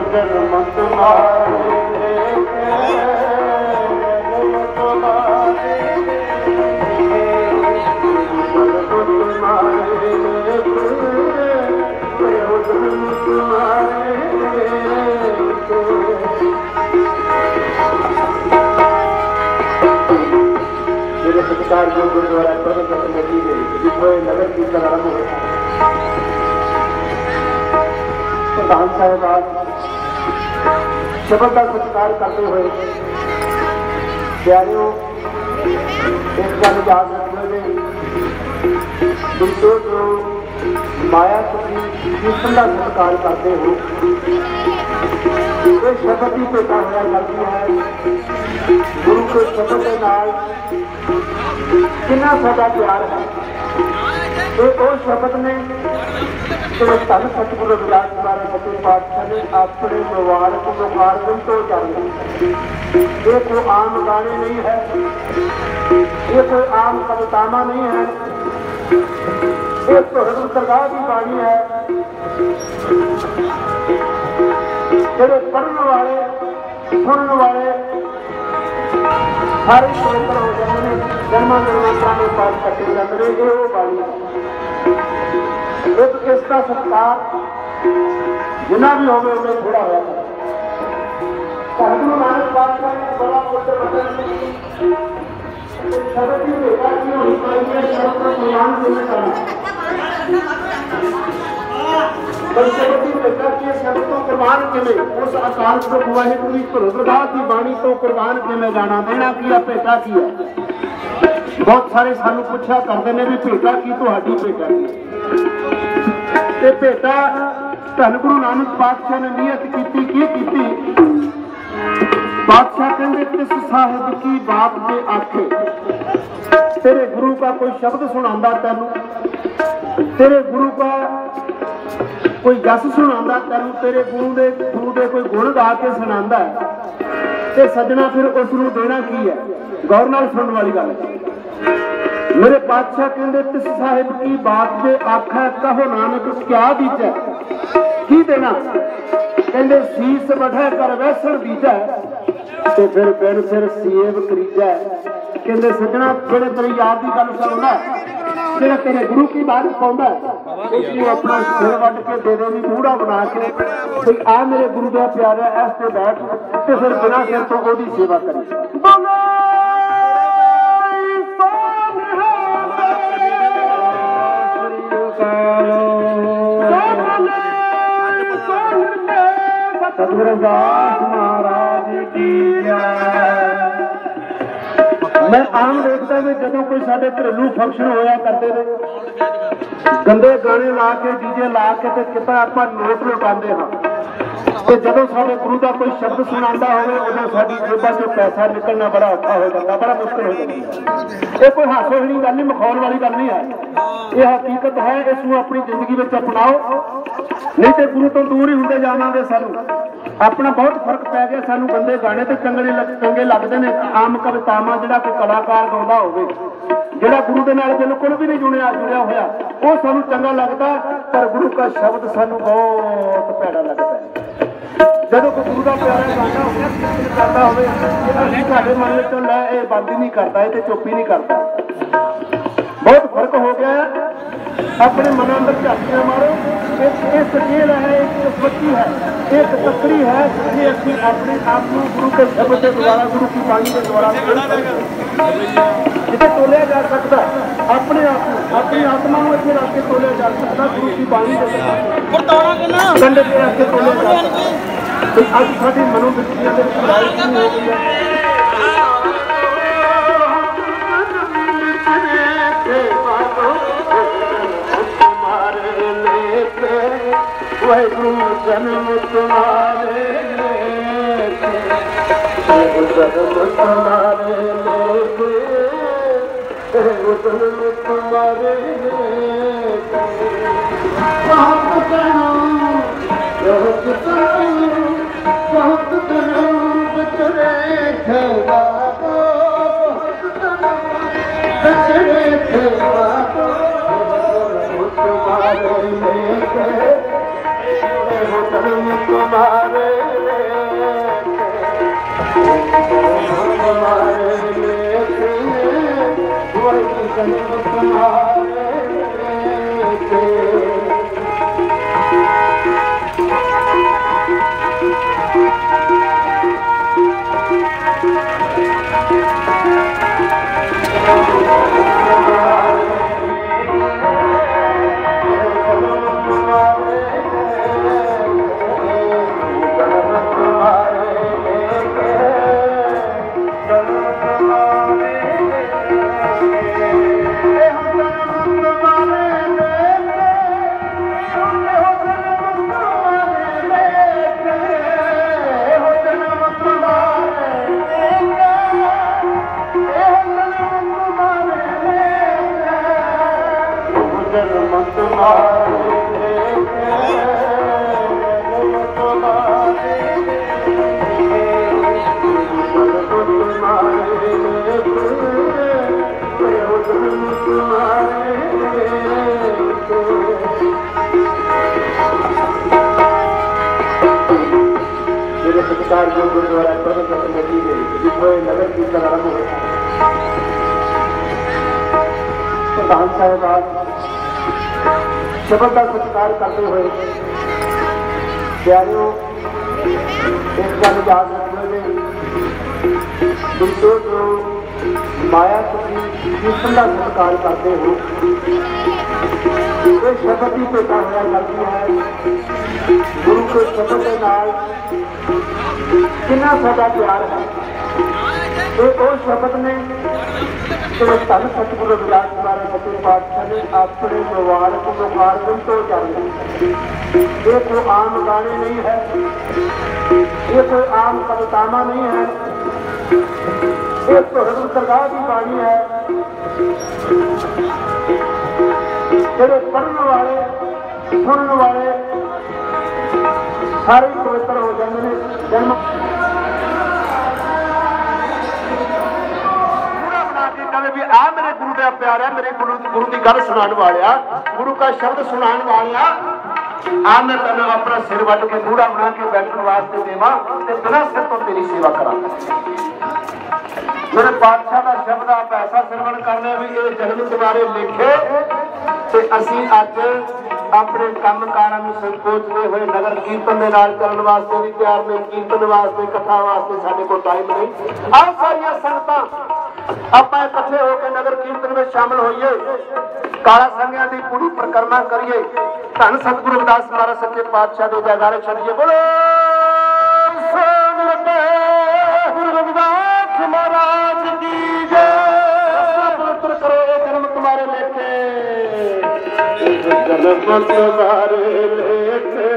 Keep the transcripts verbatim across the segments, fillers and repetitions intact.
जन्म तुम्हारे मेरे सत्कार जो गुरुद्वारा प्रबंधक कमेटी के जिसमें नगर कीर्तन आरंभ हुआ प्रधान साहब आज शब्द का सत्कार करते हुए प्यारियों एक गल याद रखने जो जो माया तुम कृष्ण का सत्कार करते हो ये शब्द ही पेटा होया करती है गुरु के शब्द के नाल कितना साडा प्यार है तो वो शब्द ने तो धन सतगुरु रविदास महाराज सच्चे पातशाह ने अपने मुबारक मुखारजम तो जाना ये कोई आम गाने नहीं है ये कोई आम कवितावां नहीं है ये तो सरकार की बाणी है जेडे पढ़ने वाले सुनने वाले सारे पवित्र हो जाते हैं जन्मा जन्मांतरां के पास कटे जाते हैं ये वो बाणी है एक इसका सत्कार जिन्ना भी होवे उन्हें थोड़ा होया गुरु नानक पातशाह ने बड़ा पुत्र बदल शब्द की भेटा की होनी चाहिए शब्द को कुर्बान देना चाहिए शब्द की भेटा की शब्द को कुर्बान किवें उस अकाल पुरख वाहिगुरू जी गुरुद्वारा की बाणी तो कुर्बान किवें जाना देना की है भेटा की है बहुत सारे सानू पूछा करते हैं भी भेटा की तुहाडी भेटा की ते भेटा धन गुरु नानक पातशाह ने नियत की की की बादशाह कहते किस साहिब की बात के आखे तेरे गुरु का कोई शब्द सुनांदा तेनू तेरे गुरु का कोई जस सुनांदा तेनू तेरे गुरु दे गुरु दे कोई गुण गा के सुनांदा है ते सजना फिर उसनू देना की है गौर नाल सुनने वाली गल मेरे बादशाह कहते किस साहिब की बात के आखा कहो नानक क्या दीजा की देना कहते सीस बढ़े कर वैसण दीजा ते फिर बिन सिर सेब करीजा कहते सजना जेड़े तेरी याद की गल सुनदा जेड़ा तेरे गुरु की बात पाउंदा उसको अपना सिर वट के दे दे मूड़ा बना के भाई आ मेरे गुरु का प्यारा इस ते बैठ ते फिर बिना सिर तो ओदी सेवा करी बोलो सतगुरुदास महाराज की मैं आम देखता भी जदों कोई साडे घरेलू फंक्शन होया करते ने गंदे गाने ला के डीजे ला के ते किता आपां नोट लुटांदे हां ते जदों साडे गुरु दा कोई शब्द सुनांदा होवे उदों साडी जेबां चों पैसा निकलना बड़ा औखा हो जांदा बड़ा मुश्किल हो जांदा ये कोई हासोहिणी गल नहीं मखौल वाली गल नहीं है ये हकीकत है इसनूं अपनी जिंदगी विच अपनाओ नहीं तो गुरु तो दूर ही होंदे जावांगे सानूं अपना बहुत फर्क पै गया सानूं गंदे गाने ते चंगे चंगे लगदे ने आम कवितावां जिहड़ा कोई कलाकार गाउंदा होवे जिहड़ा गुरु दे नाल बिल्कुल भी नहीं जुड़िया जुड़िया होया वो सानूं चंगा लगदा पर गुरु का शब्द सानूं बहुत भैड़ा लगदा है जदों कोई गुरु का प्यारा गाना होवे करदा होवे असीं साडे मन विच लै ये बंद ही नहीं करदा ये ते चुप ही नहीं करदा बहुत फर्क हो गया है अपने मन अंदर झांकियां मारो एक स्केल है एक बच्ची है एक तकड़ी है ये असं अपने आप को गुरु के शब्द के द्वारा गुरु की बाणी के द्वारा जिसे तोलिया जा सकता अपने आप को अपनी आत्मा को इतने रख के तोलिया जा सकता गुरु की बाणी के कंधे पे रख के तोलिया जा सकता अज साडी मनोवृत्ति अंदर लड़ाई शुरू हो गई है गुरु जन्म तुम्हारे जन्म तुम्हारे जन्म तुम्हारे बहुत करूं बहुत करूं बहुत करूं बचरे खेवा बहुत करूं बचरे खेवा तुम्हारे जन्म तुम्हारे जो गुरुद्वारा प्रबंधक कमेटी के जिसमें नगर कीर्तन आरंभ हुआ प्रधान साहब आज शब्द का सत्कार करते हुए प्यारियों एक गल याद रखने बिल्कुल जो माया तुम कीर्तन का सत्कार करते हो ये शब्द ही पेटा होया करती है गुरु के शब्द के नाल कितना साडा प्यार है तो उस शब्द ने धन सतगुरु रविदास महाराज सच्चे पातशाह ने अपने मुबारक मुखारजम तो जाने ये कोई आम गाने नहीं है ये कोई आम कवितावां नहीं है ये तो हजूर सरकार की बाणी है जेडे पढ़ने वाले सुनने वाले सारे पवित्र हो जाते हैं जन्म भी आ मेरे गुरु का प्यार है मेरे गुरु गुरु की गल सुनाने वाले गुरु का शब्द सुनाने वाले आ मैं तेन अपना सिर वट के बूढ़ा बना के बैठने वास्ते देवा बिना सिर तो तेरी सेवा करा मेरे पातशाह का शब्द आप ऐसा श्रवण करने भी ये जन्म तुम्हारे लिखे ते असी अज अपने काम कारां नूं संकोचते हुए नगर कीर्तन दे नाल चलण वास्ते भी तैयार ने कीर्तन वास्ते कथा वास्ते साडे कोल टाइम नहीं आ सारियां संगतां आपां इकट्ठे होकर नगर कीर्तन में शामिल होइए काला संघिया की पूरी परिक्रमा करिए धन सतगुरु रविदास महाराज सच्चे पातशाह के जयकारे छड़िए बोलो गुरु रविदास महाराज की जय पवित्र करो ये जन्म तुम्हारे लेके जन्म तुम्हारे लेके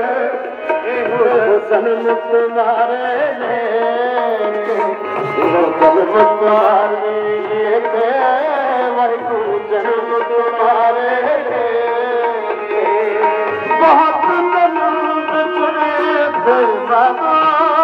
जन्म तुम्हारे लेके जन्म तुम्हारे लेके वाहिगुरु जन्म तुम्हारे लेके बहुत जन्म चुने फिर बाबा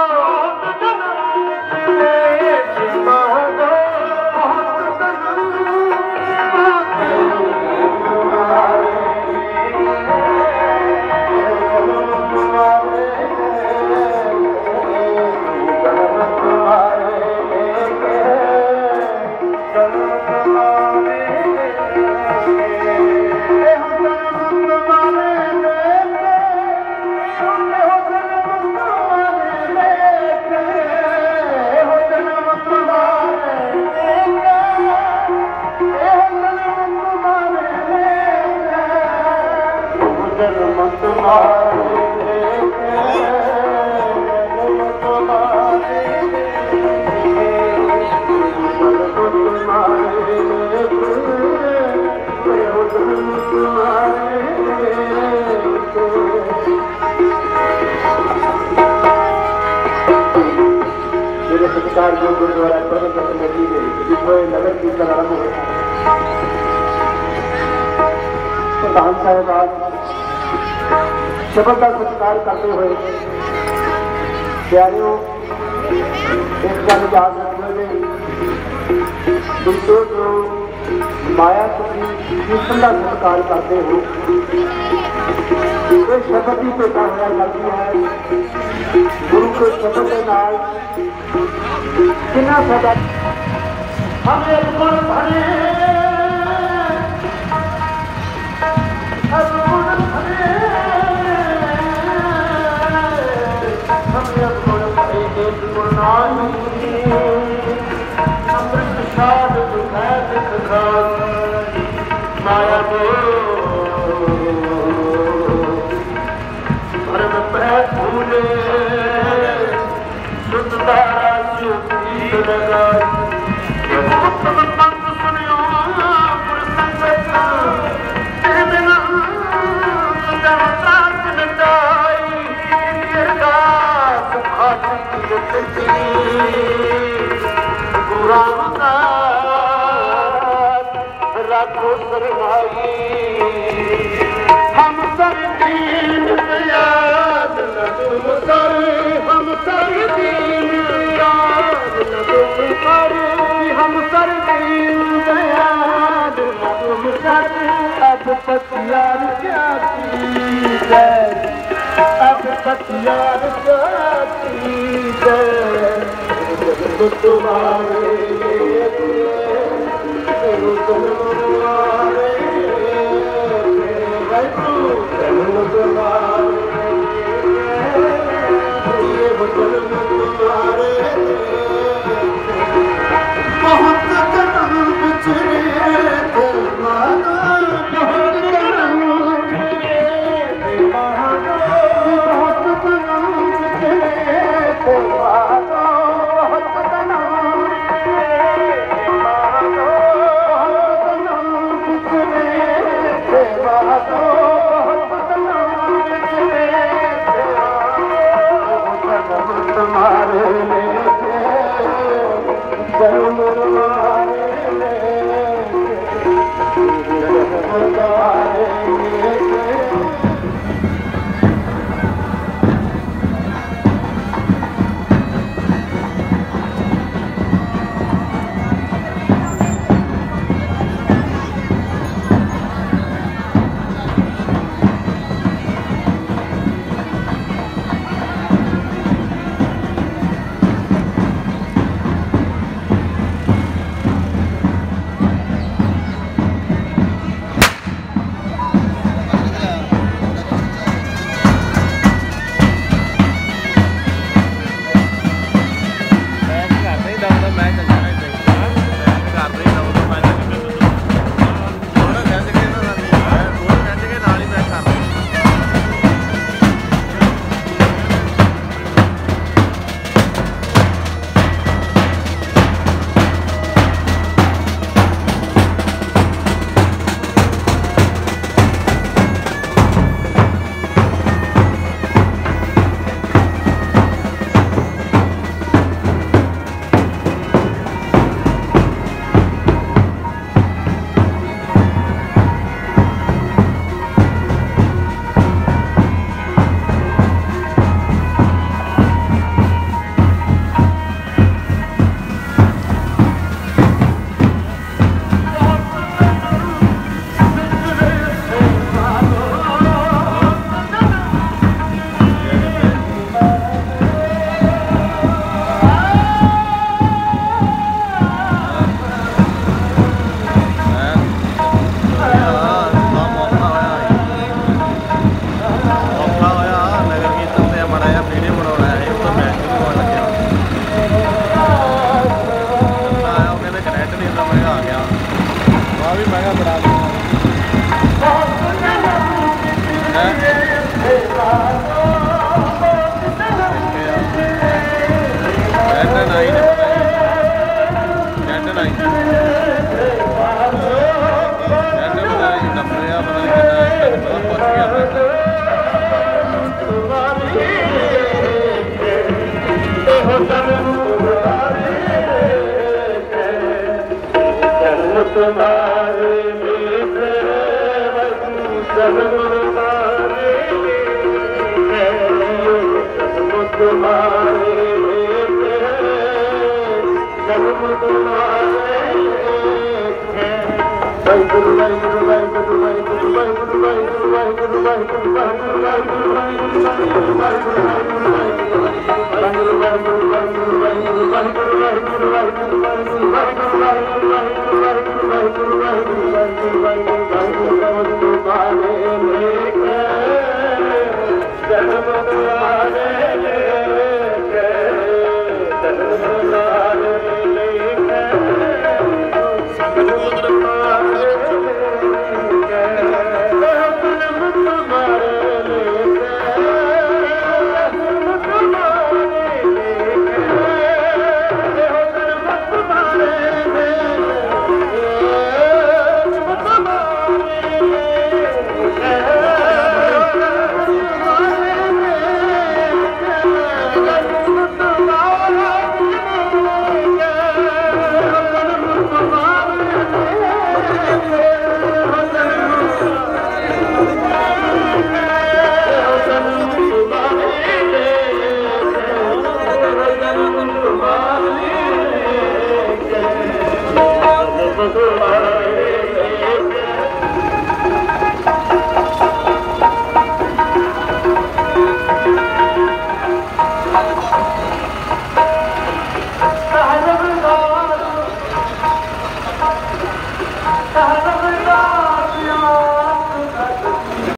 जो गुरुद्वारा प्रबंधक कमेटी के जिसमें नगर कीर्तन आरंभ हुआ प्रधान साहब आज शब्द का सत्कार करते हुए प्यारियों एक गल याद रखने बिल्कुल जो माया तुम कीर्तन का सत्कार करते हो ये शब्द ही पेटा होया करती है गुरु के शब्द के नाल कितना सदा हमें गुण भरे गुण भरे हमें गुण भरे एक गुण नाही अमृत साध दुखाए दुखा माया दो धर्म पे भूले शुद्धता शुद्धि लगाई पंत सुनियो पुरसंगत तेरे बिना देवता मिटाई अरदास खाती जगती गुरामता राखो सरनाई हम सर दीन याद न तुम सर हम सर दीन याद न तुम सर हम सर दीन याद न तुम सर अब पतियार क्या की जय अब पतियार क्या की जय तुम्हारे तुम्हारे बहुत कदम बिछड़े थे मानो बहुत कदम बिछड़े थे मानो बहुत कदम बिछड़े थे मानो बहुत कदम बिछड़े थे मानो बहुत कदम बिछड़े थे मानो तुम्हारे लेके जन्म तुम्हारे लेके तुम्हारे लेके तुम्हारे तुम्हारे ਵਾਹਿਗੁਰੂ ਵਾਹਿਗੁਰੂ ਵਾਹਿਗੁਰੂ ਵਾਹਿਗੁਰੂ ਵਾਹਿਗੁਰੂ ਵਾਹਿਗੁਰੂ ਵਾਹਿਗੁਰੂ ਵਾਹਿਗੁਰੂ ਵਾਹਿਗੁਰੂ ਵਾਹਿਗੁਰੂ ਵਾਹਿਗੁਰੂ